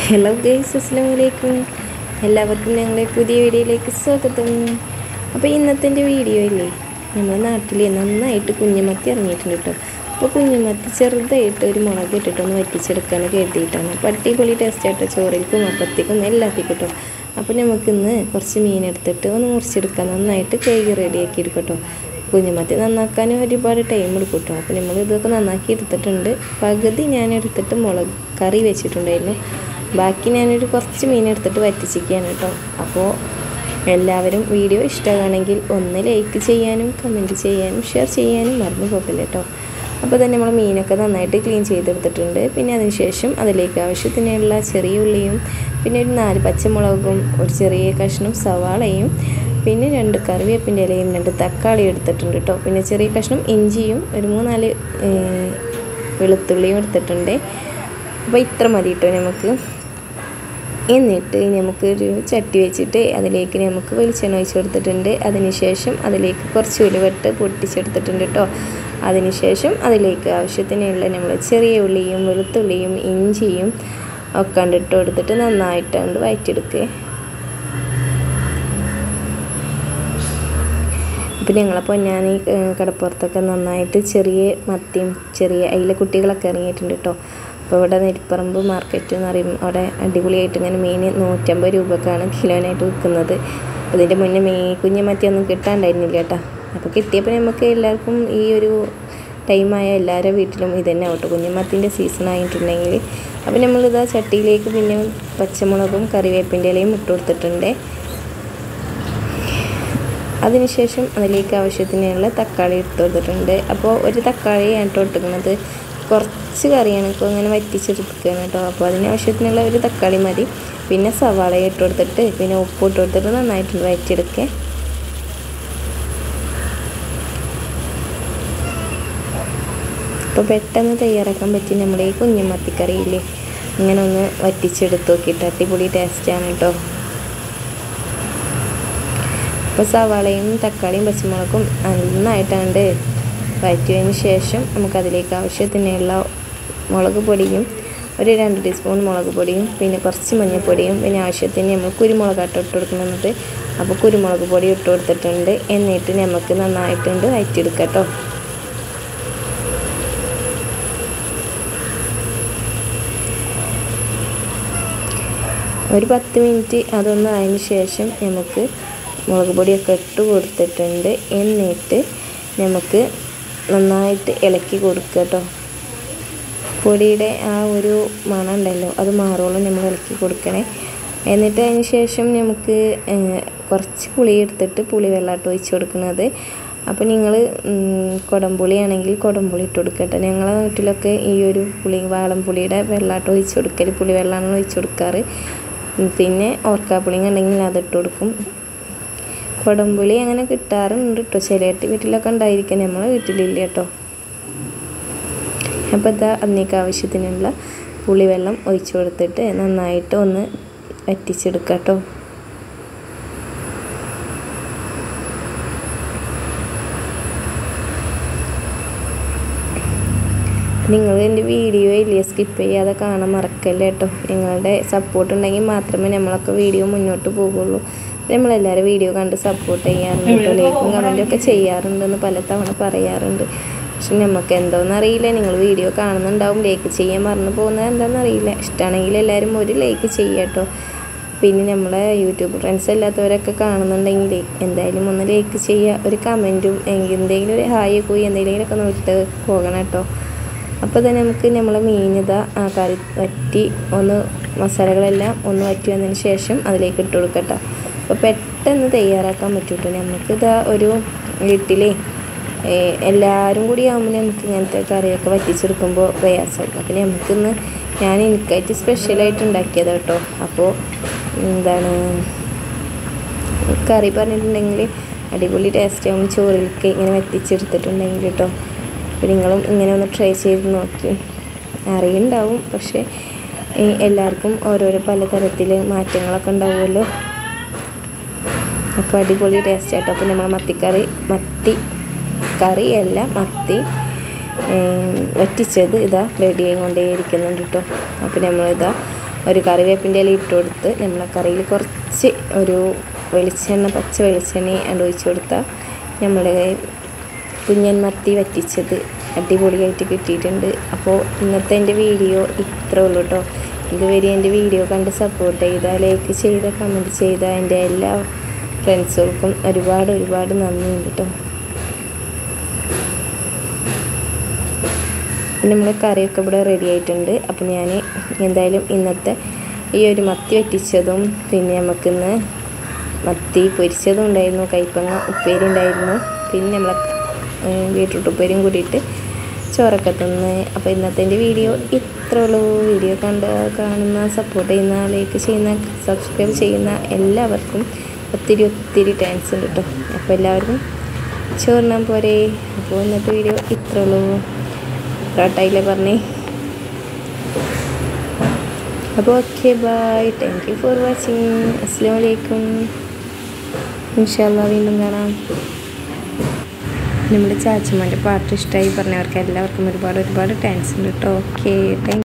Hello guys, അസ്സലാമു അലൈക്കും. എല്ലാവർക്കും ഞങ്ങളുടെ പുതിയ വീഡിയോയിലേക്ക് സ്വാഗതം. അപ്പോൾ ഇന്നത്തെ വീഡിയോ ഇല്ലേ, നമ്മുടെ നാട്ടിൽ നന്നായിട്ട് കുഞ്ഞുമത്തി ഇറങ്ങിയിട്ടുണ്ട് കേട്ടോ. അപ്പോൾ കുഞ്ഞുമത്തി ചെറുതായിട്ട് ഒരു മുളക് ഇട്ടിട്ടൊന്ന് വറ്റിച്ചെടുക്കാമെന്ന് കരുതിയിട്ടാണ്. അപ്പോൾ അടിപൊളി ടേസ്റ്റ് ആയിട്ട് ചോറിൽക്കും അപ്പത്തേക്കും എല്ലാത്തേക്കും കേട്ടോ. അപ്പോൾ നമുക്കിന്ന് കുറച്ച് മീനെടുത്തിട്ട് ഒന്ന് മുറിച്ചെടുക്കാം. നന്നായിട്ട് കഴുകി റെഡിയാക്കി എടുക്കട്ടോ. കുഞ്ഞുമത്തി നന്നാക്കാൻ ഒരുപാട് ടൈം എടുക്കും കേട്ടോ. അപ്പോൾ നമ്മൾ ഇതൊക്കെ നന്നാക്കി എടുത്തിട്ടുണ്ട്. പകുതി ഞാൻ എടുത്തിട്ട് മുളക് കറി വെച്ചിട്ടുണ്ടായിരുന്നു. ബാക്കി ഞാനൊരു കുറച്ച് മീനെടുത്തിട്ട് വറ്റിച്ചിരിക്കുകയാണ് കേട്ടോ. അപ്പോൾ എല്ലാവരും വീഡിയോ ഇഷ്ടമാണെങ്കിൽ ഒന്ന് ലൈക്ക് ചെയ്യാനും കമൻറ്റ് ചെയ്യാനും ഷെയർ ചെയ്യാനും മറന്നു പോകില്ല കേട്ടോ. അപ്പോൾ തന്നെ നമ്മൾ മീനൊക്കെ നന്നായിട്ട് ക്ലീൻ ചെയ്തെടുത്തിട്ടുണ്ട്. പിന്നെ അതിനുശേഷം അതിലേക്ക് ആവശ്യത്തിനുള്ള ചെറിയ ഉള്ളിയും പിന്നെ ഒരു 4 പച്ചമുളകും ഒരു ചെറിയ കഷ്ണം സവാളയും പിന്നെ 2 കറിവേപ്പിൻ്റെ ഇലയും 2 തക്കാളി എടുത്തിട്ടുണ്ട് കേട്ടോ. പിന്നെ ചെറിയ കഷ്ണം ഇഞ്ചിയും ഒരു 3-4 വെളുത്തുള്ളിയും എടുത്തിട്ടുണ്ട്. അപ്പോൾ ഇത്ര മതി കേട്ടോ നമുക്ക്. എന്നിട്ട് നമുക്കൊരു ചട്ടി വെച്ചിട്ട് അതിലേക്ക് നമുക്ക് വെളിച്ചെണ്ണ ഒഴിച്ച് കൊടുത്തിട്ടുണ്ട്. അതിനുശേഷം അതിലേക്ക് കുറച്ച് ഉലുവട്ട് പൊട്ടിച്ചെടുത്തിട്ടുണ്ട് കേട്ടോ. അതിനുശേഷം അതിലേക്ക് ആവശ്യത്തിനുള്ള നമ്മൾ ചെറിയ ഉള്ളിയും വെളുത്തുള്ളിയും ഇഞ്ചിയും ഒക്കെ കണ്ടിട്ട് കൊടുത്തിട്ട് നന്നായിട്ടുണ്ട് വഴറ്റിയെടുക്കുക. അപ്പോൾ ഞങ്ങളെ പൊന്നാനി കടപ്പുറത്തൊക്കെ നന്നായിട്ട് ചെറിയ മത്തിയും ചെറിയ അയില കുട്ടികളൊക്കെ ഇറങ്ങിയിട്ടുണ്ട് കേട്ടോ. അപ്പോൾ ഇവിടെ നെരിപ്പറമ്പ് മാർക്കറ്റ് എന്ന് പറയും, അവിടെ അടിപൊളിയായിട്ട് ഇങ്ങനെ മീൻ 150 രൂപക്കാണ് കിലോനായിട്ട് വിൽക്കുന്നത്. അതിൻ്റെ മുന്നേ കുഞ്ഞുമത്തിയൊന്നും കിട്ടാണ്ടായിരുന്നില്ല കേട്ടോ. അപ്പോൾ കിട്ടിയപ്പോൾ നമുക്ക് എല്ലാവർക്കും ഈ ഒരു ടൈമായ എല്ലാവരുടെ വീട്ടിലും ഇതന്നെ ആവട്ടെ, കുഞ്ഞുമത്തിൻ്റെ സീസൺ ആയിട്ടുണ്ടെങ്കിൽ. അപ്പോൾ നമ്മളിതാ ചട്ടിയിലേക്ക് പിന്നെ പച്ചമുളകും കറിവേപ്പിൻ്റെ ഇലയും ഇട്ട് കൊടുത്തിട്ടുണ്ട്. അതിനുശേഷം അതിലേക്ക് ആവശ്യത്തിനുള്ള തക്കാളി ഇട്ട് കൊടുത്തിട്ടുണ്ട്. അപ്പോൾ ഒരു തക്കാളി ഇട്ട് കൊടുക്കുന്നത് കുറച്ച് കറിയാണ്, ഇപ്പോൾ ഇങ്ങനെ വറ്റിച്ചെടുക്കുകയാണ് കേട്ടോ. അപ്പോൾ അതിനാവശ്യത്തിനുള്ള ഒരു തക്കാളി മതി. പിന്നെ സവാള ഇട്ട് കൊടുത്തിട്ട് പിന്നെ ഉപ്പ് ഇട്ട് കൊടുത്തിട്ട് നന്നായിട്ട് വഴറ്റിയെടുക്കുക. അപ്പോൾ പെട്ടെന്ന് തയ്യാറാക്കാൻ പറ്റി നമ്മുടെ ഈ കുഞ്ഞുമത്തിക്കറിയില്ലേ, ഇങ്ങനെ ഒന്ന് വറ്റിച്ചെടുത്ത് നോക്കിയിട്ട് അടിപൊളി ടേസ്റ്റാണ് കേട്ടോ. അപ്പോൾ സവാളയും തക്കാളിയും പച്ചമുളകും നന്നായിട്ടാണ്ട് വഴറ്റിയതിന് ശേഷം നമുക്കതിലേക്ക് ആവശ്യത്തിനുള്ള മുളക് പൊടിയും ഒരു 2 ടീസ്പൂൺ മുളക് പൊടിയും പിന്നെ കുറച്ച് മഞ്ഞൾപ്പൊടിയും പിന്നെ ആവശ്യത്തിന് നമ്മൾ കുരുമുളകായിട്ട് ഇട്ട് കൊടുക്കുന്നത്. അപ്പോൾ കുരുമുളക് പൊടി ഇട്ട് കൊടുത്തിട്ടുണ്ട്. എന്നിട്ട് നമുക്ക് നന്നായിട്ടുണ്ട് വഴറ്റിയെടുക്കാം കേട്ടോ. ഒരു 10 മിനിറ്റ് അതൊന്ന് ആയതിന് ശേഷം നമുക്ക് മുളക് പൊടിയൊക്കെ ഇട്ട് കൊടുത്തിട്ടുണ്ട്. എന്നിട്ട് നമുക്ക് നന്നായിട്ട് ഇളക്കി കൊടുക്കുക കേട്ടോ. പൊടിയുടെ ആ ഒരു മണം ഉണ്ടല്ലോ, അത് മാറുള്ളൂ നമ്മൾ ഇളക്കി കൊടുക്കണേ. എന്നിട്ട് അതിന് ശേഷം നമുക്ക് കുറച്ച് പുളി എടുത്തിട്ട് പുളി വെള്ളമായിട്ട് ഒഴിച്ച് കൊടുക്കുന്നത്. അപ്പോൾ നിങ്ങൾ കുടംപുളിയാണെങ്കിൽ കുടംപുളി ഇട്ട് കൊടുക്കട്ടെ. ഞങ്ങളെ വീട്ടിലൊക്കെ ഈ ഒരു പുളി വാളംപുളിയുടെ വെള്ളമായിട്ട് ഒഴിച്ച് കൊടുക്കൽ, പുളി വെള്ളമാണ് ഒഴിച്ച് കൊടുക്കാറ്. പിന്നെ ഓർക്കാപ്പുളി ഉണ്ടെങ്കിൽ അതിട്ട് കൊടുക്കും. കുടംപുളി അങ്ങനെ കിട്ടാറുണ്ട് കേട്ടോ, ചില വീട്ടിലൊക്കെ ഉണ്ടായിരിക്കും, നമ്മളെ വീട്ടിലില്ല കേട്ടോ. അപ്പോൾ ഇതാ അതിനേക്ക് ആവശ്യത്തിനുള്ള പുളിവെള്ളം ഒഴിച്ചു കൊടുത്തിട്ട് നന്നായിട്ട് ഒന്ന് വറ്റിച്ചെടുക്കുക കേട്ടോ. നിങ്ങൾ എൻ്റെ വീഡിയോ ഇല്ലേ സ്കിപ്പ് ചെയ്യാതെ കാണാൻ മറക്കല്ലേ കേട്ടോ. നിങ്ങളുടെ സപ്പോർട്ട് ഉണ്ടെങ്കിൽ മാത്രമേ നമ്മളൊക്കെ വീഡിയോ മുന്നോട്ട് പോകുള്ളൂ. നമ്മളെല്ലാവരും വീഡിയോ കണ്ട് സപ്പോർട്ട് ചെയ്യാറുണ്ട് കേട്ടോ. ലൈക്കും കമൻറ്റും ഒക്കെ ചെയ്യാറുണ്ടെന്ന് പലതവണ പറയാറുണ്ട്. പക്ഷെ നമുക്ക് എന്തോന്നറിയില്ല, നിങ്ങൾ വീഡിയോ കാണുന്നുണ്ടാവും, ലൈക്ക് ചെയ്യാൻ മറന്നു പോകുന്നത് എന്താണെന്നറിയില്ല. ഇഷ്ടമാണെങ്കിൽ എല്ലാവരും ഒരു ലൈക്ക് ചെയ്യുക കേട്ടോ. പിന്നെ നമ്മളെ യൂട്യൂബ് ഫ്രണ്ട്സ് അല്ലാത്തവരൊക്കെ കാണുന്നുണ്ടെങ്കിൽ എന്തായാലും ഒന്ന് ലൈക്ക് ചെയ്യുക, ഒരു കമൻറ്റും എന്തെങ്കിലും ഒരു ഹായ് പോയി എന്തെങ്കിലുമൊക്കെ നോക്കിയിട്ട് പോകണം കേട്ടോ. അപ്പോൾ തന്നെ നമുക്ക് നമ്മളെ മീനിതാ ആ കറി വറ്റി ഒന്ന് മസാലകളെല്ലാം ഒന്ന് വറ്റി വന്നതിന് ശേഷം അതിലേക്ക് ഇട്ട് കൊടുക്കട്ടോ. അപ്പോൾ പെട്ടെന്ന് തയ്യാറാക്കാൻ പറ്റും കേട്ടോ. നമുക്കിതാ ഒരു വീട്ടിലേ എല്ലാവരും കൂടി ആകുമ്പോൾ നമുക്ക് ഇങ്ങനത്തെ കറിയൊക്കെ വറ്റിച്ചെടുക്കുമ്പോൾ പ്രയാസമായിരിക്കും. അപ്പോൾ നമുക്കിന്ന് ഞാൻ എനിക്കായിട്ട് സ്പെഷ്യലായിട്ട് ഉണ്ടാക്കിയത് കേട്ടോ. അപ്പോൾ എന്താണ് കറി പറഞ്ഞിട്ടുണ്ടെങ്കിൽ അടിപൊളി ടേസ്റ്റ് ആകുമ്പോൾ ചോറിലേക്ക് ഇങ്ങനെ വറ്റിച്ചെടുത്തിട്ടുണ്ടെങ്കിൽ കേട്ടോ. അപ്പോൾ നിങ്ങളും ഇങ്ങനെ ഒന്ന് ട്രൈ ചെയ്ത് നോക്കി. അറിയുണ്ടാവും, പക്ഷേ എല്ലാവർക്കും ഓരോരോ പലതരത്തിൽ മാറ്റങ്ങളൊക്കെ ഉണ്ടാവുമല്ലോ. അപ്പോൾ അടിപൊളി ടേസ്റ്റ് ആട്ടോ. അപ്പോൾ നമ്മൾ മത്തി കറിയല്ല, മത്തി വറ്റിച്ചത് ഇതാ റെഡി ആയിക്കൊണ്ടേ ഇരിക്കുന്നുണ്ട് കേട്ടോ. അപ്പോൾ നമ്മളിതാ ഒരു കറിവേപ്പിൻ്റെ ഇല ഇട്ട് കൊടുത്ത് നമ്മളെ കറിയിൽ കുറച്ച് ഒരു വെളിച്ചെണ്ണ, പച്ച വെളിച്ചെണ്ണ ഒഴിച്ച് കൊടുത്താൽ നമ്മുടെ കുഞ്ഞൻ മത്തി വറ്റിച്ചത് അടിപൊളിയായിട്ട് കിട്ടിയിട്ടുണ്ട്. അപ്പോൾ ഇന്നത്തെ എൻ്റെ വീഡിയോ ഇത്രേ ഉള്ളൂ കേട്ടോ. ഇതുവരെ എൻ്റെ വീഡിയോ കണ്ട് സപ്പോർട്ട് ചെയ്ത, ലൈക്ക് ചെയ്ത, കമൻറ്റ് ചെയ്ത എൻ്റെ എല്ലാ ഫ്രണ്ട്സുകൾക്കും ഒരുപാട് നന്ദിയുണ്ട് കേട്ടോ. നമ്മൾ കറിയൊക്കെ ഇവിടെ റെഡി ആയിട്ടുണ്ട്. അപ്പോൾ ഞാൻ എന്തായാലും ഇന്നത്തെ ഈ ഒരു മത്തി വറ്റിച്ചതും പിന്നെ നമുക്കിന്ന് മത്തി പൊരിച്ചതും ഉണ്ടായിരുന്നു, കൈപ്പങ്ങ ഉപ്പേരി ഉണ്ടായിരുന്നു, പിന്നെ നമ്മളെ ബീട്രൂട്ട് ഉപ്പേരിയും കൂടിയിട്ട് ചോറൊക്കെ തിന്ന്. അപ്പോൾ ഇന്നത്തെ എൻ്റെ വീഡിയോ ഇത്രേ ഉള്ളൂ. വീഡിയോ കാണുന്ന, സപ്പോർട്ട് ചെയ്യുന്ന, ലൈക്ക് ചെയ്യുന്ന, സബ്സ്ക്രൈബ് ചെയ്യുന്ന എല്ലാവർക്കും ഒത്തിരി താങ്ക്സ് ഉണ്ട് കേട്ടോ. അപ്പോൾ എല്ലാവർക്കും ചോറിനാൻ പോരെ. അപ്പോൾ ഇന്നത്തെ വീഡിയോ ഇത്രേ ഉള്ളൂ. ായില്ലേ പറഞ്ഞേ. അപ്പോൾ okay, bye. Thank you for watching. അസ്സലാമു അലൈക്കും. ഇൻഷാ അല്ലാഹ് വീണ്ടും കാണാം. നമ്മുടെ ചാച്ചമ്മൻ്റെ പാട്ട് ഇഷ്ടമായി പറഞ്ഞവർക്ക് എല്ലാവർക്കും ഒരുപാട് താങ്ക്സ് ഉണ്ട് കേട്ടോ. Okay, thank